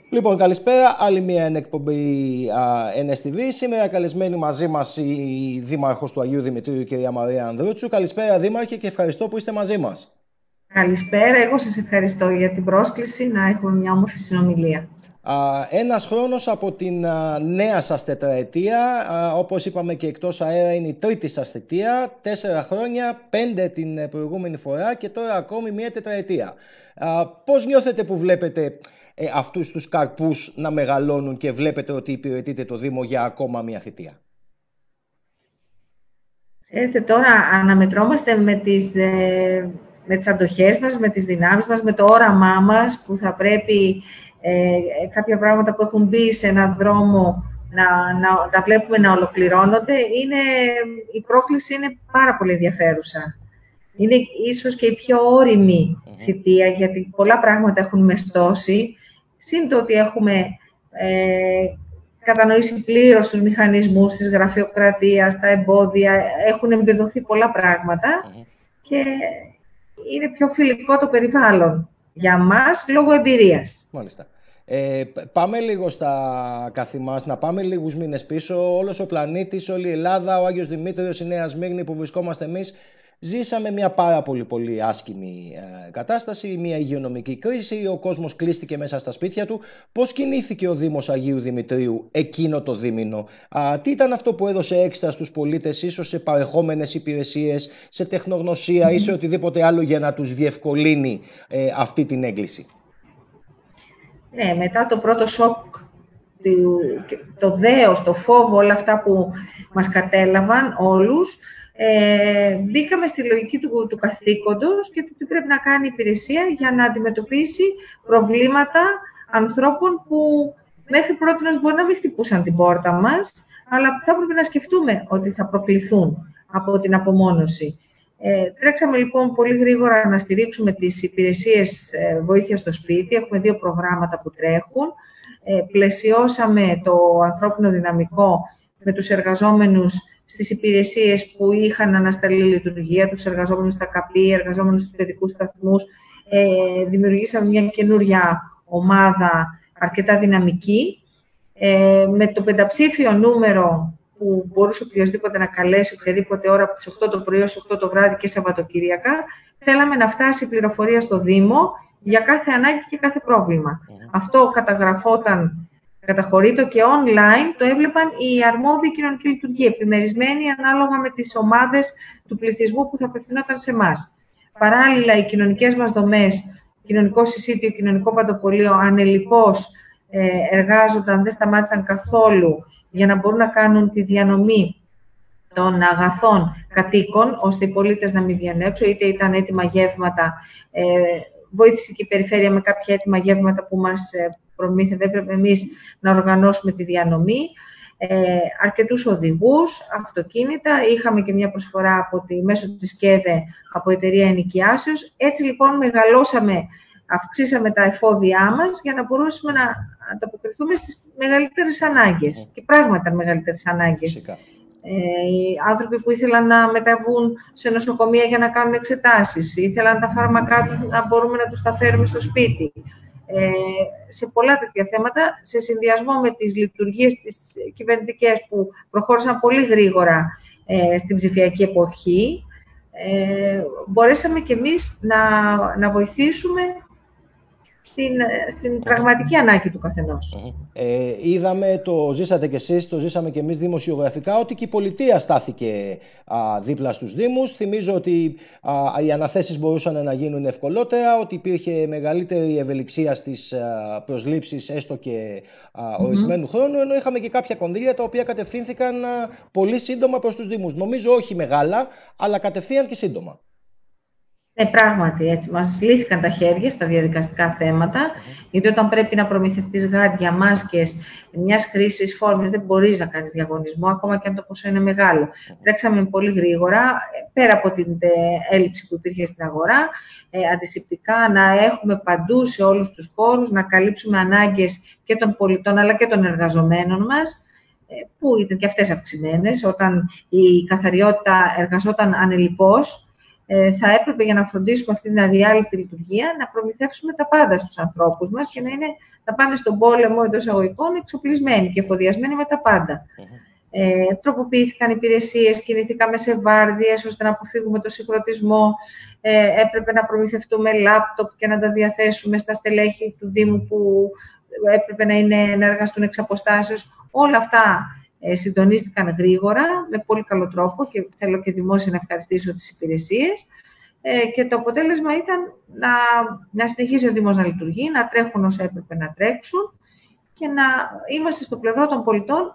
Λοιπόν, καλησπέρα. Άλλη μία εκπομπή NSTV. Σήμερα καλεσμένη μαζί μας η Δήμαρχος του Αγίου Δημητρίου, κυρία Μαρία Ανδρούτσου. Καλησπέρα, Δήμαρχε, και ευχαριστώ που είστε μαζί μας. Καλησπέρα. Εγώ σας ευχαριστώ για την πρόσκληση να έχουμε μια όμορφη συνομιλία. Ένας χρόνος από την νέα σας τετραετία, όπως είπαμε και εκτός αέρα, είναι η τρίτη σας θητεία, 4 χρόνια, 5 την προηγούμενη φορά και τώρα ακόμη μία τετραετία. Πώς νιώθετε που βλέπετε αυτούς τους καρπούς να μεγαλώνουν και βλέπετε ότι υπηρετείτε το Δήμο για ακόμα μία θητεία? Ξέρετε, τώρα αναμετρώμαστε με τις αντοχές μας, με τις δυνάμεις μας, με το όραμά μας, που θα πρέπει κάποια πράγματα που έχουν μπει σε έναν δρόμο να βλέπουμε να ολοκληρώνονται. Η πρόκληση είναι πάρα πολύ ενδιαφέρουσα. Είναι ίσως και η πιο όριμη θητεία, γιατί πολλά πράγματα έχουν μεστώσει. Συν το ότι έχουμε κατανοήσει πλήρως τους μηχανισμούς της γραφειοκρατίας, τα εμπόδια, έχουν εμπεδοθεί πολλά πράγματα και είναι πιο φιλικό το περιβάλλον για μας λόγω εμπειρίας. Μάλιστα. Πάμε λίγο στα καθημάς, να πάμε λίγους μήνες πίσω. Όλος ο πλανήτης, όλη η Ελλάδα, ο Άγιος Δημήτριος, η Νέα Σμύρνη που βρισκόμαστε εμείς, ζήσαμε μια πάρα πολύ άσχημη κατάσταση, μια υγειονομική κρίση, ο κόσμος κλείστηκε μέσα στα σπίτια του. Πώς κινήθηκε ο Δήμος Αγίου Δημητρίου εκείνο το δίμηνο? Τι ήταν αυτό που έδωσε έξτρα στους πολίτες, ίσως σε παρεχόμενες υπηρεσίες, σε τεχνογνωσία ή σε οτιδήποτε άλλο για να τους διευκολύνει αυτή την έγκληση? Μετά το πρώτο σοκ, το δέος, το φόβο, όλα αυτά που μας κατέλαβαν όλους, μπήκαμε στη λογική του καθήκοντος και του τι πρέπει να κάνει η υπηρεσία για να αντιμετωπίσει προβλήματα ανθρώπων που μέχρι πρότινος μπορεί να μην χτυπούσαν την πόρτα μας, αλλά θα έπρεπε να σκεφτούμε ότι θα προκληθούν από την απομόνωση. Τρέξαμε λοιπόν πολύ γρήγορα να στηρίξουμε τις υπηρεσίες βοήθειας στο σπίτι. Έχουμε 2 προγράμματα που τρέχουν. Πλαισιώσαμε το ανθρώπινο δυναμικό με τους εργαζόμενους στις υπηρεσίες που είχαν ανασταλεί λειτουργία, τους εργαζόμενους στα ΚΑΠΗ, εργαζόμενους στους παιδικούς σταθμούς. Δημιουργήσαμε μια καινούρια ομάδα αρκετά δυναμική, με το 5ψήφιο νούμερο που μπορούσε οποιοδήποτε να καλέσει οποιαδήποτε ώρα από τις 8 το πρωί ως 8 το βράδυ και Σαββατοκύριακα. Θέλαμε να φτάσει η πληροφορία στο Δήμο για κάθε ανάγκη και κάθε πρόβλημα. Αυτό καταχωρείτο και online το έβλεπαν οι αρμόδιοι κοινωνικοί λειτουργοί, επιμερισμένοι ανάλογα με τις ομάδες του πληθυσμού που θα απευθυνόταν σε εμάς. Παράλληλα, οι κοινωνικές μας δομές, κοινωνικό συσίτιο, κοινωνικό παντοπολείο, ανελιπώς εργάζονταν, δεν σταμάτησαν καθόλου για να μπορούν να κάνουν τη διανομή των αγαθών κατοίκων, ώστε οι πολίτες να μην βγαίνουν έξω, είτε ήταν έτοιμα γεύματα. Βοήθησε και η περιφέρεια με κάποια έτοιμα γεύματα που μας προμήθευε, έπρεπε εμείς να οργανώσουμε τη διανομή. Αρκετούς οδηγούς, αυτοκίνητα. Είχαμε και μια προσφορά μέσω της ΚΕΔΕ από εταιρεία ενοικιάσεως. Έτσι λοιπόν αυξήσαμε τα εφόδια μας για να μπορούσαμε να ανταποκριθούμε στις μεγαλύτερες ανάγκες. Και πράγματι ήταν μεγαλύτερες ανάγκες. Οι άνθρωποι που ήθελαν να μεταβούν σε νοσοκομεία για να κάνουν εξετάσεις, ήθελαν τα φάρμακά τους να μπορούμε να τους τα φέρουμε στο σπίτι. Σε πολλά τέτοια θέματα, σε συνδυασμό με τις λειτουργίες τις κυβερνητικές που προχώρησαν πολύ γρήγορα στην ψηφιακή εποχή, μπορέσαμε κι εμείς να βοηθήσουμε στην πραγματική ανάγκη του καθενός. Είδαμε, το ζήσατε κι εσείς, το ζήσαμε κι εμείς δημοσιογραφικά, ότι και η πολιτεία στάθηκε δίπλα στους Δήμους. Θυμίζω ότι οι αναθέσεις μπορούσαν να γίνουν ευκολότερα, ότι υπήρχε μεγαλύτερη ευελιξία στις προσλήψεις, έστω και ορισμένου χρόνου, ενώ είχαμε και κάποια κονδύλια τα οποία κατευθύνθηκαν πολύ σύντομα προς τους Δήμους. Νομίζω όχι μεγάλα, αλλά κατευθείαν και σύντομα. Πράγματι, έτσι. Μας λύθηκαν τα χέρια στα διαδικαστικά θέματα, γιατί όταν πρέπει να προμηθευτείς γάντια, μάσκες, μιας χρήσης φόρμης, δεν μπορείς να κάνεις διαγωνισμό, ακόμα και αν το ποσό είναι μεγάλο. Τρέξαμε πολύ γρήγορα, πέρα από την έλλειψη που υπήρχε στην αγορά, αντισηπτικά, να έχουμε παντού σε όλους τους χώρους, να καλύψουμε ανάγκες και των πολιτών, αλλά και των εργαζομένων μας, που ήταν και αυτές αυξημένες, όταν η καθαριότητα εργαζόταν ανελιπώς. θα έπρεπε για να φροντίσουμε αυτή την αδιάλειπτη λειτουργία να προμηθεύσουμε τα πάντα στους ανθρώπους μας και να πάνε στον πόλεμο εντός εισαγωγικών εξοπλισμένοι και εφοδιασμένοι με τα πάντα. Τροποποιήθηκαν υπηρεσίες, κινηθήκαμε σε βάρδιες ώστε να αποφύγουμε το συγχρονισμό. Έπρεπε να προμηθευτούμε λάπτοπ και να τα διαθέσουμε στα στελέχη του Δήμου που έπρεπε να εργαστούν εξ αποστάσεως. Όλα αυτά συντονίστηκαν γρήγορα, με πολύ καλό τρόπο και θέλω και δημόσια να ευχαριστήσω τις υπηρεσίες. Και το αποτέλεσμα ήταν να συνεχίσει ο Δήμος να λειτουργεί, να τρέχουν όσα έπρεπε να τρέξουν και να είμαστε στο πλευρό των πολιτών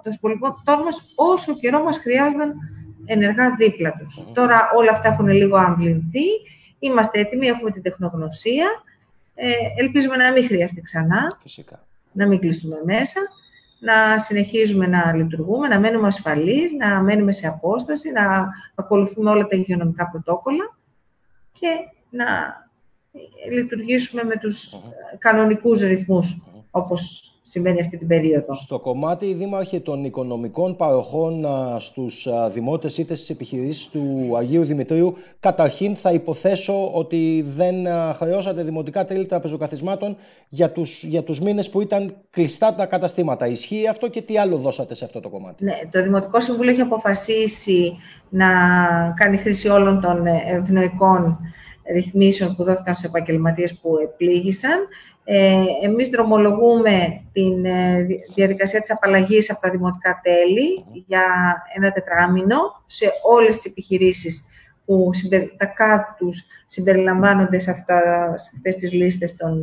μας όσο καιρό μας χρειάζονταν ενεργά δίπλα τους. Τώρα όλα αυτά έχουν λίγο αμβληνθεί, είμαστε έτοιμοι, έχουμε την τεχνογνωσία, ελπίζουμε να μην χρειαστεί ξανά, φυσικά, να μην κλειστούμε μέσα, να συνεχίζουμε να λειτουργούμε, να μένουμε ασφαλείς, να μένουμε σε απόσταση, να ακολουθούμε όλα τα υγειονομικά πρωτόκολλα και να λειτουργήσουμε με τους κανονικούς ρυθμούς, όπως συμβαίνει αυτή την περίοδο. Στο κομμάτι, Δήμαρχε, των οικονομικών παροχών στους δημότες είτε στις επιχειρήσεις του Αγίου Δημητρίου, καταρχήν θα υποθέσω ότι δεν χρεώσατε δημοτικά τέλη τραπεζοκαθισμάτων για τους μήνες που ήταν κλειστά τα καταστήματα. Ισχύει αυτό και τι άλλο δώσατε σε αυτό το κομμάτι? Ναι, το Δημοτικό Συμβούλιο έχει αποφασίσει να κάνει χρήση όλων των ευνοϊκών ρυθμίσεων που δόθηκαν στους επαγγελματίες που επλήγησαν. Εμείς δρομολογούμε τη διαδικασία της απαλλαγής από τα δημοτικά τέλη για ένα τετράμινο σε όλες τις επιχειρήσεις που τα ΚΑΔ τους συμπεριλαμβάνονται σε αυτές τις λίστες των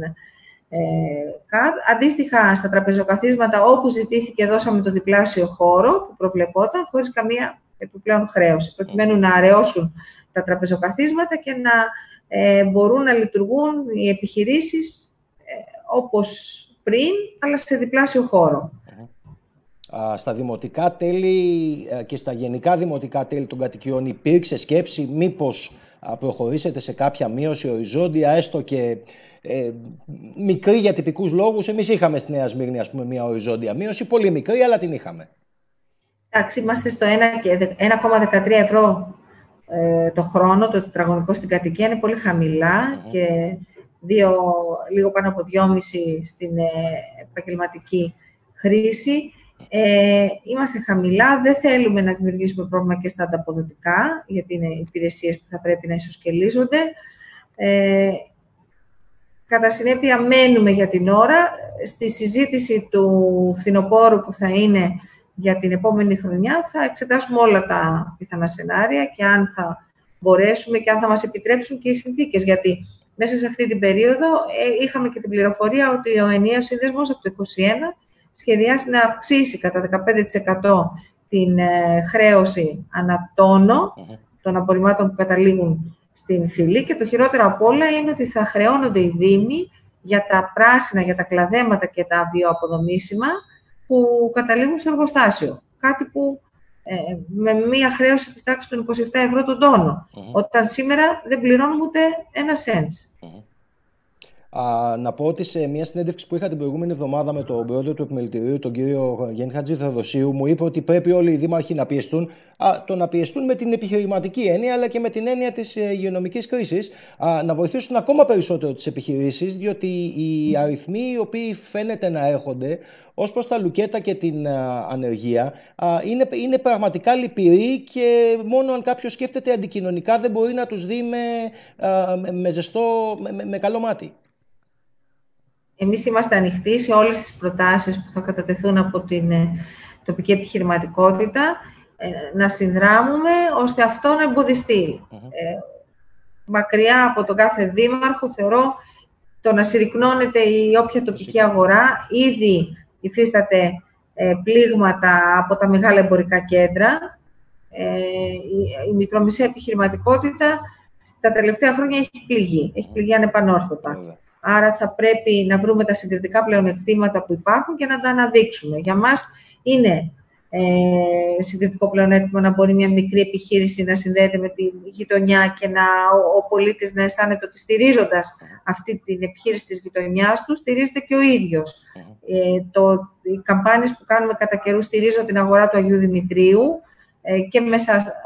ΚΑΔ. Αντίστοιχα, στα τραπεζοκαθίσματα όπου ζητήθηκε, δώσαμε το διπλάσιο χώρο που προβλεπόταν, χωρίς καμία επιπλέον χρέωση, προκειμένου να αραιώσουν τα τραπεζοκαθίσματα και να μπορούν να λειτουργούν οι επιχειρήσεις όπως πριν, αλλά σε διπλάσιο χώρο. Στα δημοτικά τέλη και στα γενικά δημοτικά τέλη των κατοικιών υπήρξε σκέψη μήπως προχωρήσετε σε κάποια μείωση οριζόντια, έστω και μικρή για τυπικούς λόγους? Εμείς είχαμε στη Νέα Σμύρνη, ας πούμε, μια οριζόντια μείωση, πολύ μικρή, αλλά την είχαμε. Εντάξει, είμαστε στο 1,13 ευρώ το χρόνο, το τετραγωνικό στην κατοικία, είναι πολύ χαμηλά και λίγο πάνω από 2,5 στην επαγγελματική χρήση. Είμαστε χαμηλά, δεν θέλουμε να δημιουργήσουμε πρόβλημα και στα ανταποδοτικά, γιατί είναι υπηρεσίες που θα πρέπει να ισοσκελίζονται. Κατά συνέπεια, μένουμε για την ώρα. Στη συζήτηση του φθινοπόρου που θα είναι για την επόμενη χρονιά, θα εξετάσουμε όλα τα πιθανά σενάρια και αν θα μπορέσουμε και αν θα μας επιτρέψουν και οι συνθήκες. Γιατί μέσα σε αυτή την περίοδο είχαμε και την πληροφορία ότι ο ενιαίος σύνδεσμος από το 2021 σχεδιάζει να αυξήσει κατά 15% την χρέωση ανατόνο των απορριμμάτων που καταλήγουν στην φυλή και το χειρότερο απ' όλα είναι ότι θα χρεώνονται οι Δήμοι για τα πράσινα, για τα κλαδέματα και τα βιοαποδομήσιμα που καταλήγουν στο εργοστάσιο. Κάτι που με μία χρέωση της τάξης των 27 ευρώ τον τόνο, όταν σήμερα δεν πληρώνουμε ούτε ένα σέντς. Να πω ότι σε μια συνέντευξη που είχα την προηγούμενη εβδομάδα με τον πρόεδρο του Επιμελητηρίου, τον κύριο Γιάννη Χατζηθεοδοσίου, μου είπε ότι πρέπει όλοι οι δήμαρχοι να πιεστούν, να πιεστούν με την επιχειρηματική έννοια, αλλά και με την έννοια της υγειονομικής κρίσης, να βοηθήσουν ακόμα περισσότερο τις επιχειρήσεις, διότι οι αριθμοί οι οποίοι φαίνεται να έρχονται ως προς τα λουκέτα και την ανεργία είναι πραγματικά λυπηροί και μόνο αν κάποιος σκέφτεται αντικοινωνικά δεν μπορεί να τους δει με καλό μάτι. Εμείς είμαστε ανοιχτοί σε όλες τις προτάσεις που θα κατατεθούν από την τοπική επιχειρηματικότητα, να συνδράμουμε ώστε αυτό να εμποδιστεί. Μακριά από τον κάθε δήμαρχο, θεωρώ, το να συρρυκνώνεται η όποια τοπική αγορά. Ήδη υφίσταται πλήγματα από τα μεγάλα εμπορικά κέντρα. Η μικρομεσαία επιχειρηματικότητα τα τελευταία χρόνια έχει πληγεί ανεπανόρθωτα. Άρα θα πρέπει να βρούμε τα συγκριτικά πλεονεκτήματα που υπάρχουν και να τα αναδείξουμε. Για μας είναι συγκριτικό πλεονέκτημα να μπορεί μια μικρή επιχείρηση να συνδέεται με τη γειτονιά και ο πολίτης να αισθάνεται ότι στηρίζοντας αυτή την επιχείρηση της γειτονιάς του, στηρίζεται και ο ίδιος. Οι καμπάνιες που κάνουμε κατά καιρού στηρίζω την αγορά του Αγίου Δημητρίου και μέσα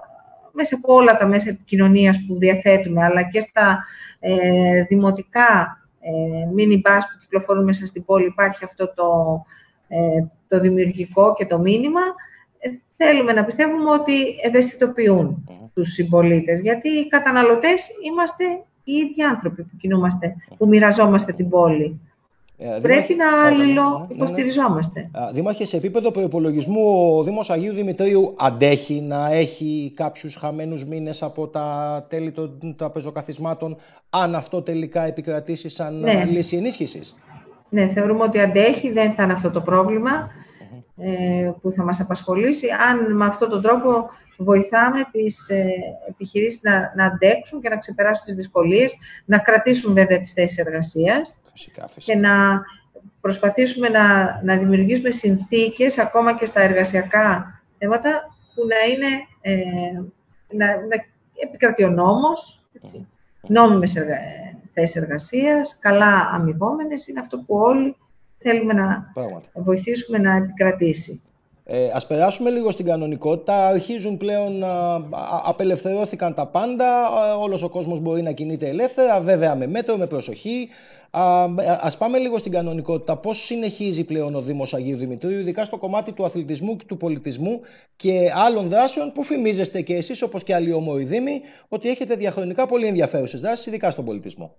μέσα από όλα τα μέσα επικοινωνίας που διαθέτουμε, αλλά και στα δημοτικά mini-bus που κυκλοφορούν μέσα στην πόλη, υπάρχει αυτό το δημιουργικό και το μήνυμα. Θέλουμε να πιστεύουμε ότι ευαισθητοποιούν τους συμπολίτες, γιατί οι καταναλωτές είμαστε οι ίδιοι άνθρωποι που κινούμαστε, που μοιραζόμαστε την πόλη. Πρέπει να αλληλοϊποστηριζόμαστε. Δήμαρχε, σε επίπεδο προϋπολογισμού, ο Δήμος Αγίου Δημητρίου αντέχει να έχει κάποιους χαμένους μήνες από τα τέλη των τραπεζοκαθισμάτων, αν αυτό τελικά επικρατήσει σαν λύση ενίσχυσης? Ναι, θεωρούμε ότι αντέχει, δεν θα είναι αυτό το πρόβλημα που θα μας απασχολήσει. Αν με αυτόν τον τρόπο βοηθάμε τις επιχειρήσεις να αντέξουν και να ξεπεράσουν τις δυσκολίες, να κρατήσουν βέβαια τις θέσεις εργασίας και να προσπαθήσουμε να δημιουργήσουμε συνθήκες, ακόμα και στα εργασιακά θέματα, που να είναι, να επικρατεί ο νόμος, έτσι. Νόμιμες θέσεις εργασίας, καλά αμοιβόμενες, είναι αυτό που όλοι θέλουμε να βοηθήσουμε να επικρατήσει. Ας περάσουμε λίγο στην κανονικότητα. Αρχίζουν πλέον, απελευθερώθηκαν τα πάντα, όλος ο κόσμος μπορεί να κινείται ελεύθερα, βέβαια με μέτρο, με προσοχή. Ας πάμε λίγο στην κανονικότητα. Πώς συνεχίζει πλέον ο Δήμος Αγίου Δημητρίου, ειδικά στο κομμάτι του αθλητισμού και του πολιτισμού και άλλων δράσεων που φημίζεστε και εσείς, όπως και άλλοι όμορφοι δήμοι, ότι έχετε διαχρονικά πολύ ενδιαφέρουσες δράσεις, ειδικά στον πολιτισμό?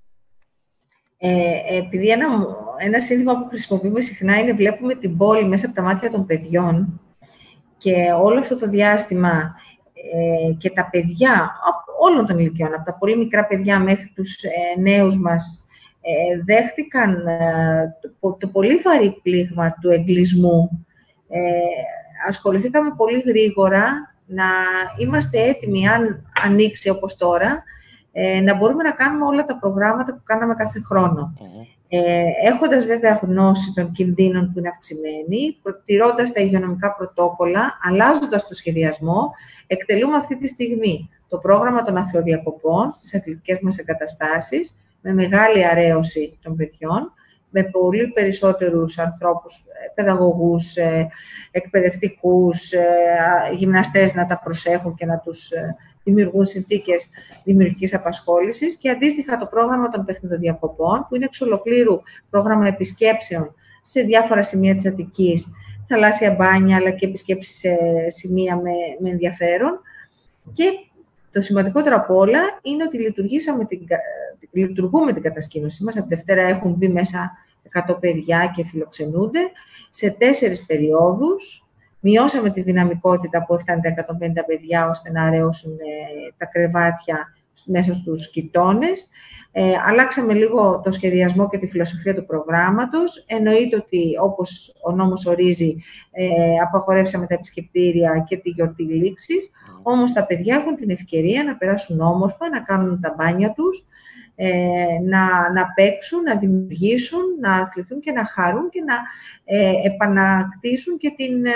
Επειδή ένα σύνθημα που χρησιμοποιούμε συχνά είναι βλέπουμε την πόλη μέσα από τα μάτια των παιδιών, και όλο αυτό το διάστημα και τα παιδιά όλων των ηλικιών, από τα πολύ μικρά παιδιά μέχρι τους νέους μας, δέχτηκαν το πολύ βαρύ πλήγμα του εγκλισμού. Ασχοληθήκαμε πολύ γρήγορα να είμαστε έτοιμοι, αν ανοίξει όπως τώρα, να μπορούμε να κάνουμε όλα τα προγράμματα που κάναμε κάθε χρόνο. Έχοντας βέβαια γνώση των κινδύνων που είναι αυξημένοι, τηρώντας τα υγειονομικά πρωτόκολλα, αλλάζοντας το σχεδιασμό, εκτελούμε αυτή τη στιγμή το πρόγραμμα των αθλοδιακοπών στις αθλητικές μας εγκαταστάσεις, με μεγάλη αρέωση των παιδιών, με πολύ περισσότερους ανθρώπους, παιδαγωγούς, εκπαιδευτικούς, γυμναστές να τα προσέχουν και να τους δημιουργούν συνθήκες δημιουργικής απασχόλησης, και αντίστοιχα το πρόγραμμα των παιχνιδοδιακοπών, που είναι εξ ολοκλήρου πρόγραμμα επισκέψεων σε διάφορα σημεία της Αττικής, θαλάσσια μπάνια, αλλά και επισκέψεις σε σημεία με ενδιαφέρον. Και το σημαντικότερο απ' όλα είναι ότι λειτουργούμε την κατασκήνωσή μας. Από Δευτέρα έχουν μπει μέσα 100 παιδιά και φιλοξενούνται σε 4 περιόδους. Μειώσαμε τη δυναμικότητα που έφτανε τα 150 παιδιά, ώστε να αραιώσουν τα κρεβάτια μέσα στους κοιτώνες. Αλλάξαμε λίγο το σχεδιασμό και τη φιλοσοφία του προγράμματος. Εννοείται ότι, όπως ο νόμος ορίζει, απαγορεύσαμε τα επισκεπτήρια και τη γιορτή λήξης. Όμως τα παιδιά έχουν την ευκαιρία να περάσουν όμορφα, να κάνουν τα μπάνια τους, να παίξουν, να δημιουργήσουν, να αθληθούν και να χαρούν και να επανακτήσουν και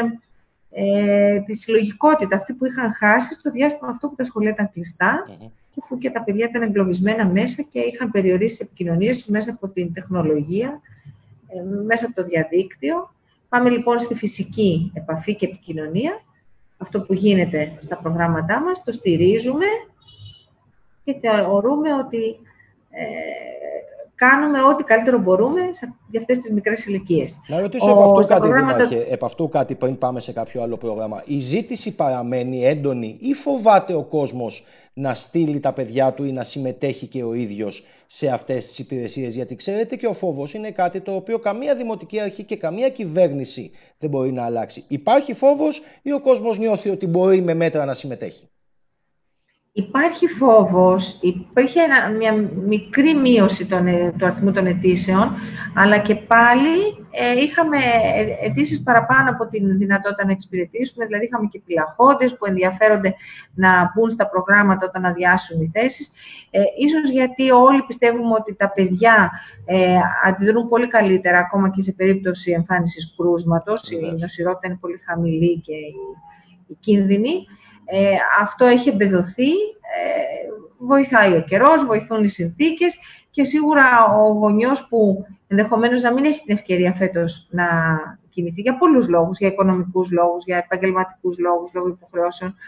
τη συλλογικότητα αυτή που είχαν χάσει στο διάστημα αυτό που τα σχολεία ήταν κλειστά και που και τα παιδιά ήταν εγκλωβισμένα μέσα και είχαν περιορίσει τις επικοινωνίες τους μέσα από την τεχνολογία, μέσα από το διαδίκτυο. Πάμε λοιπόν στη φυσική επαφή και επικοινωνία. Αυτό που γίνεται στα προγράμματά μας, το στηρίζουμε και θεωρούμε ότι κάνουμε ό,τι καλύτερο μπορούμε για αυτές τις μικρές ηλικίες. Να ρωτήσω επ' αυτού κάτι πριν πάμε σε κάποιο άλλο πρόγραμμα. Η ζήτηση παραμένει έντονη ή φοβάται ο κόσμος να στείλει τα παιδιά του ή να συμμετέχει και ο ίδιος σε αυτές τις υπηρεσίες? Γιατί ξέρετε, και ο φόβος είναι κάτι το οποίο καμία δημοτική αρχή και καμία κυβέρνηση δεν μπορεί να αλλάξει. Υπάρχει φόβος ή ο κόσμος νιώθει ότι μπορεί με μέτρα να συμμετέχει? Υπάρχει φόβος, υπήρχε μια μικρή μείωση του αριθμού των αιτήσεων, αλλά και πάλι είχαμε αιτήσεις παραπάνω από την δυνατότητα να εξυπηρετήσουμε, δηλαδή είχαμε και πυλαχόντες που ενδιαφέρονται να μπουν στα προγράμματα όταν αδειάσουν οι θέσεις. Ίσως γιατί όλοι πιστεύουμε ότι τα παιδιά αντιδρούν πολύ καλύτερα, ακόμα και σε περίπτωση εμφάνισης κρούσματος, η νοσηρότητα είναι πολύ χαμηλή και οι κίνδυνοι. Αυτό έχει εμπεδοθεί, βοηθάει ο καιρός, βοηθούν οι συνθήκες και σίγουρα ο γονιός που ενδεχομένως να μην έχει την ευκαιρία φέτος να κινηθεί για πολλούς λόγους, για οικονομικούς λόγους, για επαγγελματικούς λόγους, λόγω υποχρεώσεων,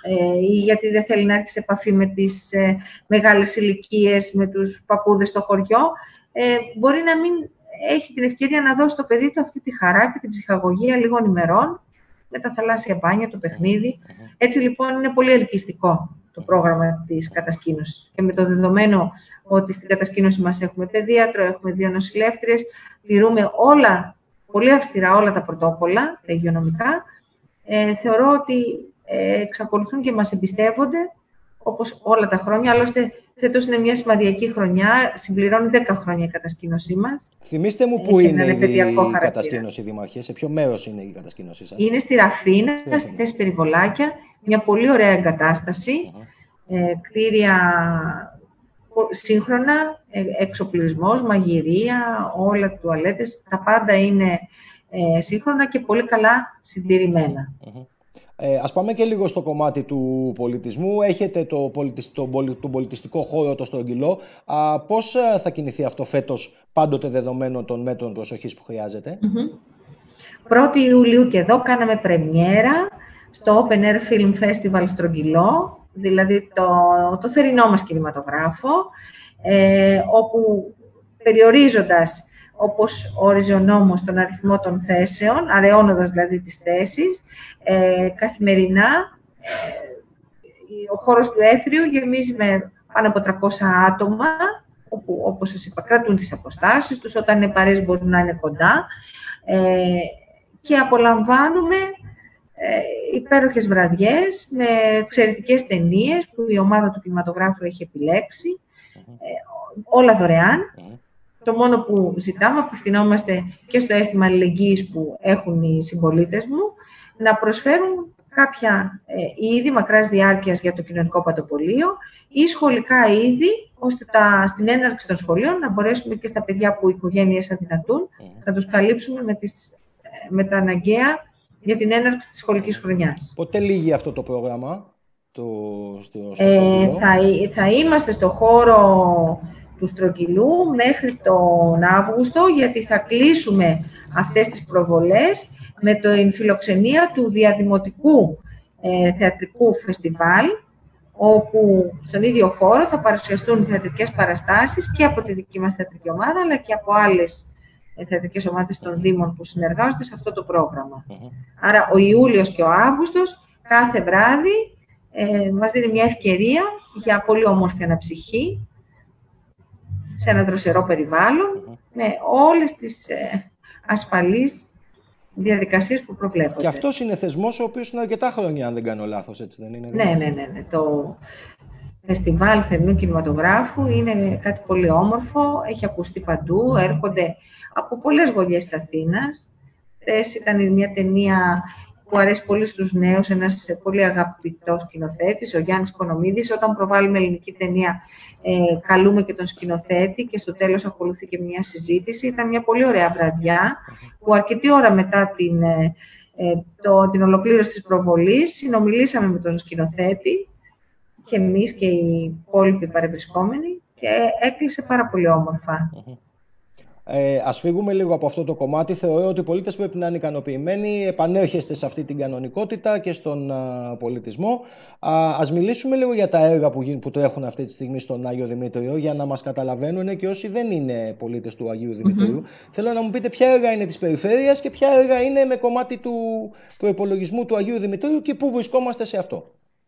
ή γιατί δεν θέλει να έρθει σε επαφή με τις μεγάλες ηλικίες, με τους παππούδες στο χωριό, μπορεί να μην έχει την ευκαιρία να δώσει στο παιδί του αυτή τη χαρά και την ψυχαγωγία λίγων ημερών με τα θαλάσσια μπάνια, το παιχνίδι. Έτσι λοιπόν είναι πολύ ελκυστικό το πρόγραμμα της κατασκήνωσης. Και με το δεδομένο ότι στην κατασκήνωση μας έχουμε παιδίατρο, έχουμε 2 νοσηλεύτριες, τηρούμε πολύ αυστηρά όλα τα πρωτόκολλα, τα υγειονομικά, θεωρώ ότι εξακολουθούν και μας εμπιστεύονται, όπως όλα τα χρόνια. Άλλωστε, φέτος είναι μια σημαδιακή χρονιά, συμπληρώνει 10 χρόνια η κατασκήνωσή μας. Θυμήστε μου πού είναι η κατασκήνωση, Δήμαρχε, σε ποιο μέρος είναι η κατασκήνωσή σας? Είναι στη Ραφίνα, στη θέση Περιβολάκια, μια πολύ ωραία εγκατάσταση, κτίρια σύγχρονα, εξοπλισμός, μαγειρία, όλα τουαλέτες, τα πάντα είναι σύγχρονα και πολύ καλά συντηρημένα. Ας πάμε και λίγο στο κομμάτι του πολιτισμού. Έχετε τον πολιτιστικό χώρο, το Στρογγυλό. Πώς θα κινηθεί αυτό φέτος, πάντοτε δεδομένων των μέτρων προσοχής που χρειάζεται? 1η Ιουλίου και εδώ κάναμε πρεμιέρα στο Open Air Film Festival Στρογγυλό, δηλαδή το θερινό μας κινηματογράφο, όπου περιορίζοντας, όπως όριζε ο νόμος, τον αριθμό των θέσεων, αραιώνοντας δηλαδή τις θέσεις, καθημερινά ο χώρος του Έθριου γεμίζει με πάνω από 300 άτομα, όπου, όπως σας είπα, κρατούν τις αποστάσεις τους, όταν είναι παρέες μπορούν να είναι κοντά, και απολαμβάνουμε υπέροχες βραδιές με εξαιρετικές ταινίες που η ομάδα του κινηματογράφου έχει επιλέξει, όλα δωρεάν. Το μόνο που ζητάμε, απευθυνόμαστε και στο αίσθημα αλληλεγγύης που έχουν οι συμπολίτες μου, να προσφέρουν κάποια είδη μακράς διάρκειας για το κοινωνικό πατοπολείο ή σχολικά είδη, ώστε στην έναρξη των σχολείων να μπορέσουμε και στα παιδιά που οι οικογένειες αδυνατούν, να τους καλύψουμε με τα αναγκαία για την έναρξη της σχολικής χρονιάς. Πότε λύγει αυτό το πρόγραμμα? Θα είμαστε στο χώρο του Στρογγυλού μέχρι τον Αύγουστο, γιατί θα κλείσουμε αυτές τις προβολές με την φιλοξενία του Διαδημοτικού Θεατρικού Φεστιβάλ, όπου στον ίδιο χώρο θα παρουσιαστούν θεατρικές παραστάσεις και από τη δική μας θεατρική ομάδα, αλλά και από άλλες θεατρικές ομάδες των Δήμων που συνεργάζονται σε αυτό το πρόγραμμα. Άρα ο Ιούλιος και ο Αύγουστος κάθε βράδυ μας δίνει μια ευκαιρία για πολύ όμορφη αναψυχή σε ένα δροσερό περιβάλλον, με όλες τις ασφαλείς διαδικασίες που προβλέπονται. Και αυτός είναι θεσμός ο οποίος είναι αρκετά χρόνια, αν δεν κάνω λάθος, έτσι δεν είναι? Ναι. Το Φεστιβάλ Θερινού Κινηματογράφου είναι κάτι πολύ όμορφο, έχει ακουστεί παντού, έρχονται από πολλές γωνιές της Αθήνας. Χθες ήταν μια ταινία που αρέσει πολύ στους νέους, ένας πολύ αγαπητός σκηνοθέτης, ο Γιάννης Κονομίδης. Όταν προβάλλουμε ελληνική ταινία, καλούμε και τον σκηνοθέτη και στο τέλος ακολουθεί και μια συζήτηση. Ήταν μια πολύ ωραία βραδιά, που αρκετή ώρα μετά την ολοκλήρωση της προβολής συνομιλήσαμε με τον σκηνοθέτη και εμείς και οι υπόλοιποι παρευρισκόμενοι και έκλεισε πάρα πολύ όμορφα. Ας φύγουμε λίγο από αυτό το κομμάτι. Θεωρώ ότι οι πολίτες πρέπει να είναι ικανοποιημένοι. Επανέρχεστε σε αυτή την κανονικότητα και στον πολιτισμό. Ας μιλήσουμε λίγο για τα έργα που τρέχουν αυτή τη στιγμή στον Άγιο Δημήτριο, για να μας καταλαβαίνουν και όσοι δεν είναι πολίτες του Αγίου Δημητρίου. Θέλω να μου πείτε ποια έργα είναι της περιφέρειας και ποια έργα είναι με κομμάτι του προϋπολογισμού του Αγίου Δημητρίου και πού βρισκόμαστε σε αυτό.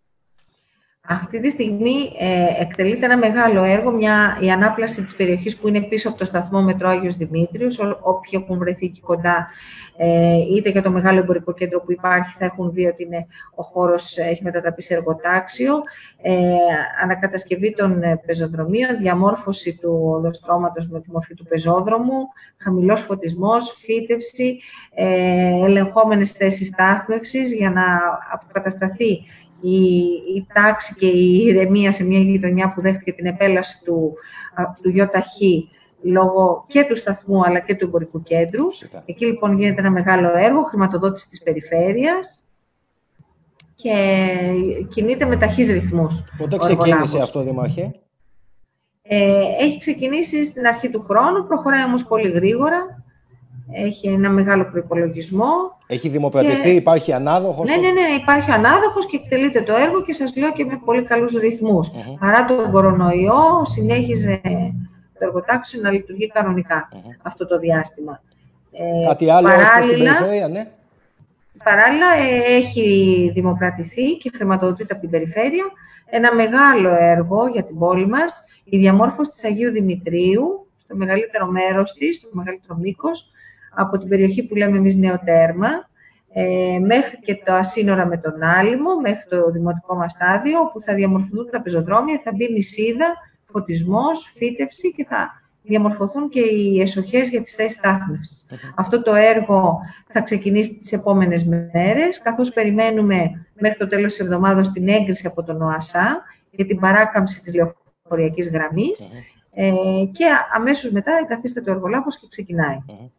Αυτή τη στιγμή εκτελείται ένα μεγάλο έργο, η ανάπλαση της περιοχής που είναι πίσω από το σταθμό μετρό Άγιος Δημήτριος. Όποιοι έχουν βρεθεί εκεί κοντά, είτε για το μεγάλο εμπορικό κέντρο που υπάρχει, θα έχουν δει ότι ο χώρος έχει μετατραπεί σε εργοτάξιο. Ανακατασκευή των πεζοδρομίων, διαμόρφωση του οδοστρώματος με τη μορφή του πεζόδρομου, χαμηλός φωτισμός, φύτευση, ελεγχόμενες θέσεις στάθμευσης για να αποκατασταθεί η τάξη και η ηρεμία σε μια γειτονιά που δέχτηκε την επέλαση του ΙΟΤΑΧΗ λόγω και του σταθμού αλλά και του εμπορικού κέντρου. Φυσικά. Εκεί λοιπόν γίνεται ένα μεγάλο έργο, χρηματοδότηση της περιφέρειας και κινείται με ταχύς ρυθμούς. Πότε ξεκίνησε αυτό, Δήμαρχε? Έχει ξεκινήσει στην αρχή του χρόνου, προχωράει όμως πολύ γρήγορα έχει ένα μεγάλο προϋπολογισμό. Έχει δημοπρατηθεί, υπάρχει ανάδοχος? Ναι, υπάρχει ανάδοχος και εκτελείται το έργο και σας λέω και με πολύ καλούς ρυθμούς. Παρά τον κορονοϊό, συνέχιζε το εργοτάξιο να λειτουργεί κανονικά αυτό το διάστημα. Κάτι άλλο ως προς την περιφέρεια, ναι. Παράλληλα, έχει δημοπρατηθεί και χρηματοδοτείται από την περιφέρεια ένα μεγάλο έργο για την πόλη μας, η διαμόρφωση της Αγίου Δημητρίου, στο μεγαλύτερο μέρος της, στο μεγαλύτερο μήκος, από την περιοχή που λέμε εμείς Νέο Τέρμα, μέχρι και τα σύνορα με τον Άλυμο, μέχρι το δημοτικό μας στάδιο, όπου θα διαμορφωθούν τα πεζοδρόμια, θα μπει νησίδα, φωτισμός, φύτευση και θα διαμορφωθούν και οι εσοχές για τις θέσεις στάθμευσης. Αυτό το έργο θα ξεκινήσει τις επόμενες μέρες, καθώς περιμένουμε μέχρι το τέλος της εβδομάδας την έγκριση από τον ΟΑΣΑ για την παράκαμψη της λεωφοριακής γραμμής και αμέσως μετά εγκαθίσταται ο εργολάβος και ξεκινάει.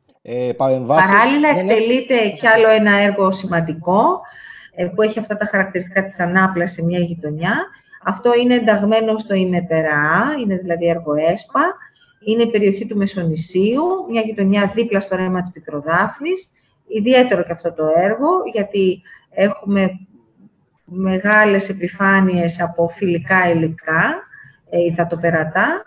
Παράλληλα, εκτελείται κι άλλο ένα έργο σημαντικό που έχει αυτά τα χαρακτηριστικά της ανάπλασης σε μια γειτονιά. Αυτό είναι ενταγμένο στο ΙΜΕΠΕΡΑ, είναι δηλαδή έργο ΕΣΠΑ. Είναι η περιοχή του Μεσονησίου, μια γειτονιά δίπλα στο ρέμα της Πικροδάφνης. Ιδιαίτερο και αυτό το έργο, γιατί έχουμε μεγάλες επιφάνειες από φιλικά υλικά, υδατοπερατά,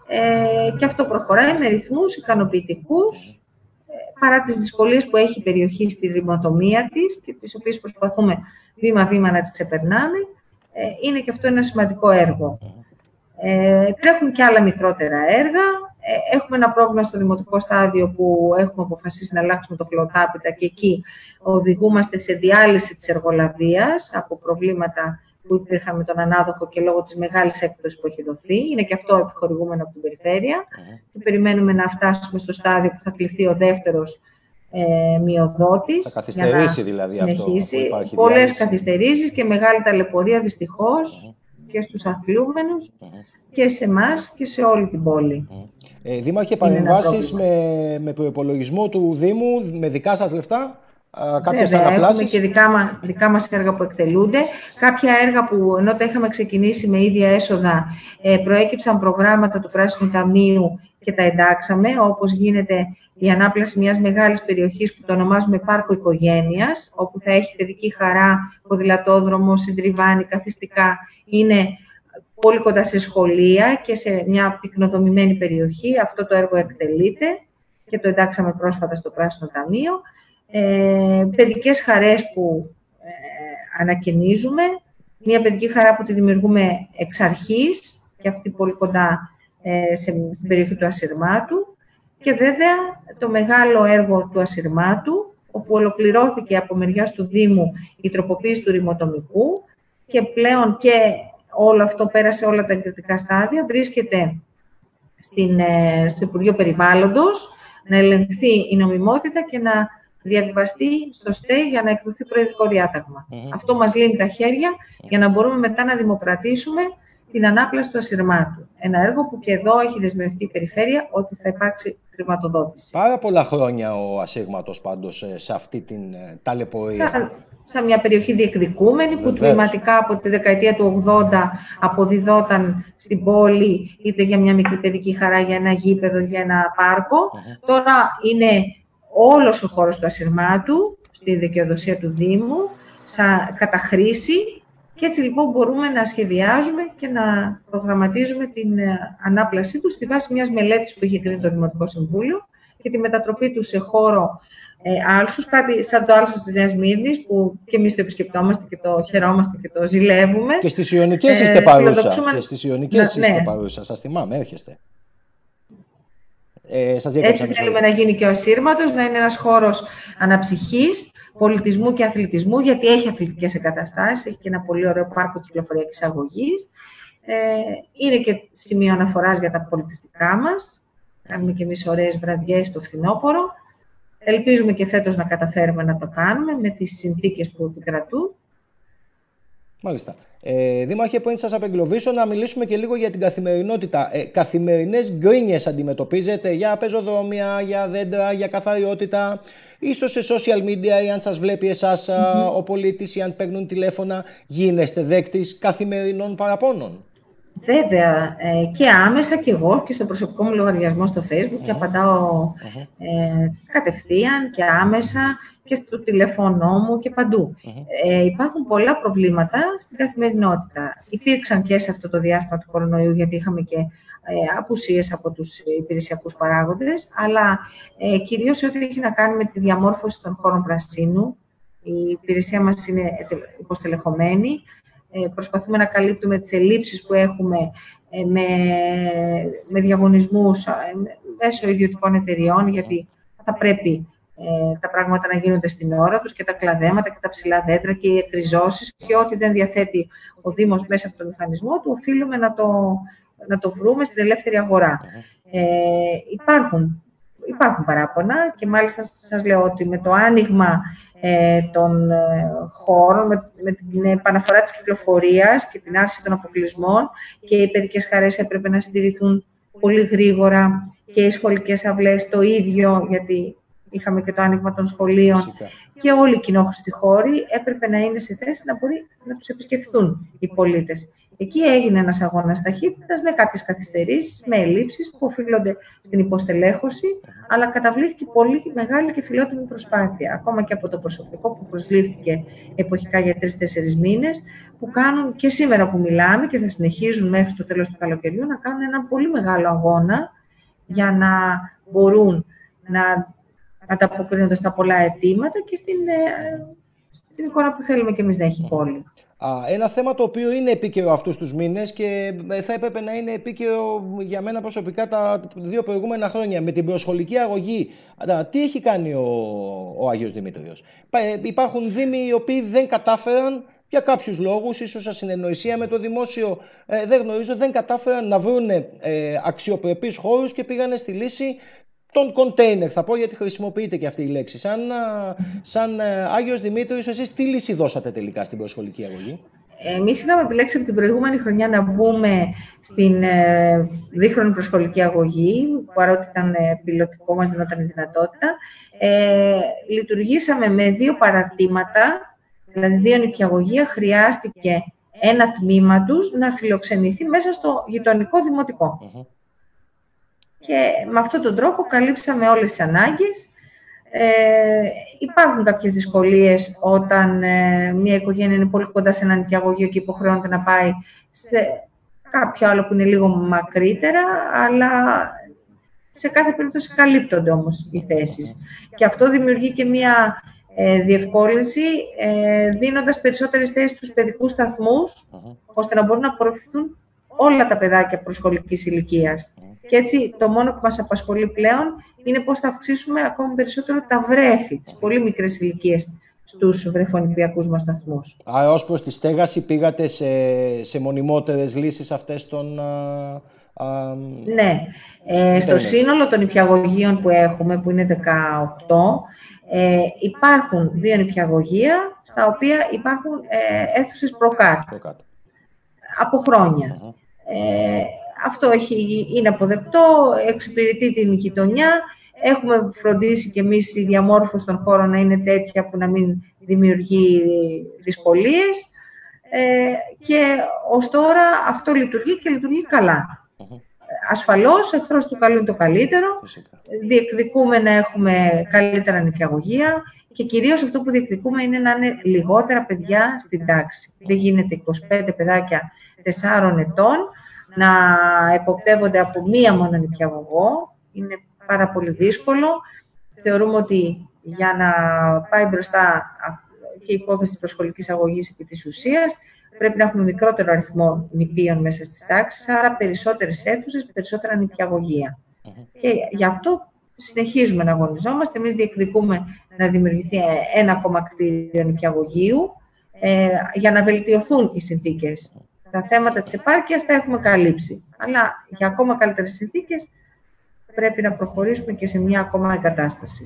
και αυτό προχωράει με ρυθμούς ικανοποιητικούς, παρά τις δυσκολίες που έχει η περιοχή στη ρημοτομία της και τις οποίες προσπαθούμε βήμα-βήμα να τις ξεπερνάμε. Είναι και αυτό ένα σημαντικό έργο. Τρέχουν και άλλα μικρότερα έργα. Έχουμε ένα πρόβλημα στο δημοτικό στάδιο που έχουμε αποφασίσει να αλλάξουμε το χλωτάπητα και εκεί οδηγούμαστε σε διάλυση της εργολαβίας από προβλήματα που υπήρχαν με τον ανάδοχο και λόγω της μεγάλης έκπτωσης που έχει δοθεί. Είναι και αυτό επιχορηγούμενο από την περιφέρεια. Και περιμένουμε να φτάσουμε στο στάδιο που θα κληθεί ο δεύτερος μειοδότης. Θα καθυστερήσει δηλαδή συνεχίσει. Αυτό που υπάρχει. Πολλές καθυστερήσεις και μεγάλη ταλαιπωρία δυστυχώς και στους αθλούμενους και σε εμάς και σε όλη την πόλη. Δήμαρχε, παρεμβάσεις με προϋπολογισμό του Δήμου, με δικά σας λεφτά, κάποιες αναπλάσεις? Έχουμε και δικά μας έργα που εκτελούνται. Κάποια έργα που ενώ τα είχαμε ξεκινήσει με ίδια έσοδα, προέκυψαν προγράμματα του Πράσινου Ταμείου και τα εντάξαμε, όπως γίνεται η ανάπλαση μιας μεγάλης περιοχής που το ονομάζουμε Πάρκο Οικογένειας, όπου θα έχει παιδική χαρά, ποδηλατόδρομο, συντριβάνι, καθιστικά. Είναι πολύ κοντά σε σχολεία και σε μια πυκνοδομημένη περιοχή. Αυτό το έργο εκτελείται και το εντάξαμε πρόσφατα στο Πράσινο Ταμείο. Παιδικές χαρές που ανακαινίζουμε. Μια παιδική χαρά που τη δημιουργούμε εξ αρχής και αυτή πολύ κοντά στην περιοχή του Ασυρμάτου. Και βέβαια το μεγάλο έργο του Ασυρμάτου, όπου ολοκληρώθηκε από μεριάς του Δήμου η τροποποίηση του ρημοτομικού και πλέον και όλο αυτό πέρασε όλα τα εγκριτικά στάδια, βρίσκεται στο Υπουργείο Περιβάλλοντος, να ελεγχθεί η νομιμότητα και να διαβιβαστεί στο ΣΤΕ για να εκδοθεί προεδρικό διάταγμα. Αυτό μας λύνει τα χέρια για να μπορούμε μετά να δημοπρατήσουμε την ανάπλαση του Ασυρμάτου. Ένα έργο που και εδώ έχει δεσμευτεί η περιφέρεια ότι θα υπάρξει χρηματοδότηση. Πάρα πολλά χρόνια ο Ασύρματος πάντως σε αυτή την ταλαιπωρία. Σαν μια περιοχή διεκδικούμενη που τμηματικά από τη δεκαετία του 80 αποδιδόταν στην πόλη είτε για μια μικρή παιδική χαρά, για ένα γήπεδο, για ένα πάρκο. Τώρα είναι όλος ο χώρος του Ασυρμάτου στη δικαιοδοσία του Δήμου κατά χρήση και έτσι λοιπόν μπορούμε να σχεδιάζουμε και να προγραμματίζουμε την ανάπλασή του στη βάση μιας μελέτης που είχε κρίνει το Δημοτικό Συμβούλιο και τη μετατροπή του σε χώρο άλσους, κάτι σαν το άλσος της Νέας Μύρνης, που και εμείς το επισκεπτόμαστε και το χαιρόμαστε και το ζηλεύουμε. Και στις Ιωνικές είστε παρούσα. Και στις Ιωνικές είστε παρούσα. Σας θυμάμαι, έρχεστε. Έτσι θέλουμε να γίνει και ο Ασύρματος, να είναι ένας χώρος αναψυχής, πολιτισμού και αθλητισμού, γιατί έχει αθλητικές εγκαταστάσεις, έχει και ένα πολύ ωραίο πάρκο κυκλοφοριακής αγωγής. Είναι και σημείο αναφοράς για τα πολιτιστικά μας. Κάνουμε και εμείς ωραίες βραδιές στο φθινόπωρο. Ελπίζουμε και φέτος να καταφέρουμε να το κάνουμε με τις συνθήκες που επικρατούν. Μάλιστα. Δήμαρχε, πριν σας απεγκλωβίσω, να μιλήσουμε και λίγο για την καθημερινότητα. Καθημερινές γκρίνιες αντιμετωπίζετε για πεζοδρόμια, για δέντρα, για καθαριότητα, ίσως σε social media ή αν σας βλέπει εσάς ο πολίτης ή αν παίρνουν τηλέφωνα, γίνεστε δέκτης καθημερινών παραπώνων? Βέβαια, και άμεσα και εγώ και στο προσωπικό μου λογαριασμό στο Facebook και απαντάω κατευθείαν και άμεσα και στο τηλέφωνό μου και παντού. Υπάρχουν πολλά προβλήματα στην καθημερινότητα. Υπήρξαν και σε αυτό το διάστημα του κορονοϊού, γιατί είχαμε και απουσίες από τους υπηρεσιακούς παράγοντες, αλλά κυρίως ό,τι έχει να κάνει με τη διαμόρφωση των χώρων πρασίνου. Η υπηρεσία μας είναι υποστελεχωμένη. Προσπαθούμε να καλύπτουμε τις ελλείψεις που έχουμε με διαγωνισμούς μέσω ιδιωτικών εταιριών, γιατί θα πρέπει τα πράγματα να γίνονται στην ώρα τους και τα κλαδέματα και τα ψηλά δέντρα και οι εκριζώσεις και ό,τι δεν διαθέτει ο Δήμος μέσα από τον μηχανισμό του, οφείλουμε να το βρούμε στην ελεύθερη αγορά. Υπάρχουν παράπονα και μάλιστα σας λέω ότι με το άνοιγμα των χώρων, με την επαναφορά της κυκλοφορίας και την άρση των αποκλεισμών και οι παιδικές χαρές έπρεπε να συντηρηθούν πολύ γρήγορα και οι σχολικές αυλές το ίδιο, γιατί είχαμε και το άνοιγμα των σχολείων. Φυσικά. Και όλοι οι κοινόχρηστοι χώροι έπρεπε να είναι σε θέση να μπορεί να τους επισκεφθούν οι πολίτες. Εκεί έγινε ένας αγώνας ταχύτητας με κάποιες καθυστερήσεις, με ελλείψεις που οφείλονται στην υποστελέχωση, αλλά καταβλήθηκε πολύ μεγάλη και φιλότιμη προσπάθεια, ακόμα και από το προσωπικό που προσλήφθηκε εποχικά για 3-4 μήνες, που κάνουν και σήμερα που μιλάμε και θα συνεχίζουν μέχρι το τέλος του καλοκαιριού να κάνουν ένα πολύ μεγάλο αγώνα για να μπορούν να ανταποκρίνονται στα πολλά αιτήματα και στην εικόνα που θέλουμε και εμείς να έχει η πόλη. Ένα θέμα το οποίο είναι επίκαιρο αυτούς τους μήνες και θα έπρεπε να είναι επίκαιρο για μένα προσωπικά τα 2 προηγούμενα χρόνια με την προσχολική αγωγή. Τι έχει κάνει ο Άγιος Δημήτριος? Υπάρχουν δήμοι οι οποίοι δεν κατάφεραν για κάποιους λόγους, ίσως ασυνεννοησία με το δημόσιο, δεν γνωρίζω, δεν κατάφεραν να βρουν αξιοπρεπείς χώρους και πήγανε στη λύση των κοντέινερ, θα πω, γιατί χρησιμοποιείται και αυτή η λέξη. Σαν Άγιος Δημήτριος, εσείς τι λύση δώσατε τελικά στην προσχολική αγωγή? Εμείς είχαμε επιλέξει από την προηγούμενη χρονιά να μπούμε στην δίχρονη προσχολική αγωγή, παρότι ήταν πιλωτικό, μας δινόταν η δυνατότητα. Λειτουργήσαμε με 2 παραρτήματα, δηλαδή 2 νηπιαγωγεία. Χρειάστηκε ένα τμήμα τους να φιλοξενηθεί μέσα στο γειτονικό δημοτικό. Και με αυτόν τον τρόπο καλύψαμε όλες τις ανάγκες. Υπάρχουν κάποιες δυσκολίες όταν μια οικογένεια είναι πολύ κοντά σε ένα νηπιαγωγείο και υποχρεώνεται να πάει σε κάποιο άλλο που είναι λίγο μακρύτερα, αλλά σε κάθε περίπτωση καλύπτονται όμως οι θέσεις. Και αυτό δημιουργεί και μια διευκόλυνση, δίνοντας περισσότερες θέσεις στους παιδικούς σταθμούς, ώστε να μπορούν να απορροφηθούν όλα τα παιδάκια προσχολικής ηλικίας. Και έτσι το μόνο που μας απασχολεί πλέον είναι πώς θα αυξήσουμε ακόμη περισσότερο τα βρέφη, τις πολύ μικρές ηλικίες, στους βρεφονηπιακούς μας σταθμούς. Άρα ως προς τη στέγαση πήγατε σε μονιμότερες λύσεις αυτές των... Ναι. Στο σύνολο των νηπιαγωγείων που έχουμε, που είναι 18, υπάρχουν 2 νηπιαγωγεία, στα οποία υπάρχουν αίθουσες προκάτω. Από χρόνια. Αυτό είναι αποδεκτό, εξυπηρετεί την γειτονιά. Έχουμε φροντίσει και εμείς η διαμόρφωση των χώρων να είναι τέτοια που να μην δημιουργεί δυσκολίες. Και ως τώρα αυτό λειτουργεί και λειτουργεί καλά. Ασφαλώς, εχθρός του καλού είναι το καλύτερο. Διεκδικούμε να έχουμε καλύτερα νηπιαγωγεία και κυρίως αυτό που διεκδικούμε είναι να είναι λιγότερα παιδιά στην τάξη. Δεν γίνεται 25 παιδάκια 4 ετών να εποπτεύονται από μία μόνο νηπιαγωγό. Είναι πάρα πολύ δύσκολο. Θεωρούμε ότι για να πάει μπροστά και η υπόθεση της προσχολικής αγωγής επί της ουσίας, πρέπει να έχουμε μικρότερο αριθμό νηπίων μέσα στις τάξεις, άρα περισσότερες αίθουσες, περισσότερα νηπιαγωγεία. Και γι' αυτό συνεχίζουμε να αγωνιζόμαστε. Εμείς διεκδικούμε να δημιουργηθεί ένα ακόμα κτίριο νηπιαγωγείου για να βελτιωθούν οι συνθήκες. Τα θέματα της επάρκειας τα έχουμε καλύψει, αλλά για ακόμα καλύτερες συνθήκες πρέπει να προχωρήσουμε και σε μια ακόμα εγκατάσταση.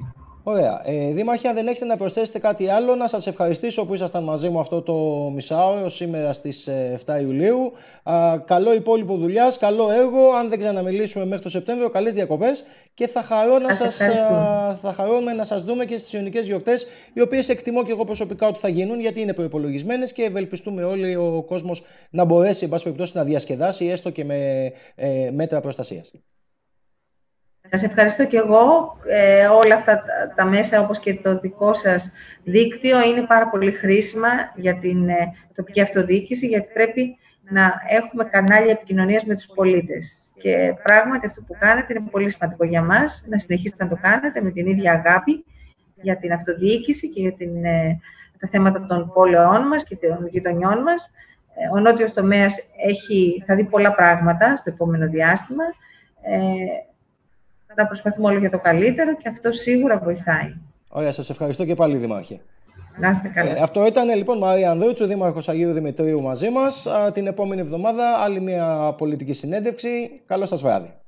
Ωραία. Δήμαρχε, αν δεν έχετε να προσθέσετε κάτι άλλο, να σας ευχαριστήσω που ήσασταν μαζί μου αυτό το μισάωρο σήμερα στις 7 Ιουλίου. Καλό υπόλοιπο δουλειάς, καλό έργο. Αν δεν ξαναμιλήσουμε μέχρι το Σεπτέμβριο, καλές διακοπές και θα χαρούμε να σας δούμε και στις ιωνικές γιορτές, οι οποίες εκτιμώ και εγώ προσωπικά ότι θα γίνουν, γιατί είναι προϋπολογισμένες και ευελπιστούμε όλοι ο κόσμος να μπορέσει, εν πάση περιπτώσει, να διασκεδάσει, έστω και με μέτρα προστασίας. Σας ευχαριστώ και εγώ. Όλα αυτά τα μέσα, όπως και το δικό σας δίκτυο, είναι πάρα πολύ χρήσιμα για την τοπική αυτοδιοίκηση, γιατί πρέπει να έχουμε κανάλια επικοινωνίας με τους πολίτες. Και πράγματι αυτό που κάνετε είναι πολύ σημαντικό για μας, να συνεχίσετε να το κάνετε με την ίδια αγάπη για την αυτοδιοίκηση και για τα θέματα των πόλεων μας και των γειτονιών μας. Ο νότιος τομέας θα δει πολλά πράγματα στο επόμενο διάστημα. Να προσπαθούμε όλοι για το καλύτερο και αυτό σίγουρα βοηθάει. Ωραία, σας ευχαριστώ και πάλι, Δήμαρχε. Να είστε καλά. Αυτό ήταν λοιπόν Μαρία Ανδρούτσου, Δήμαρχος Αγίου Δημητρίου μαζί μας. Την επόμενη εβδομάδα άλλη μια πολιτική συνέντευξη. Καλό σας βράδυ.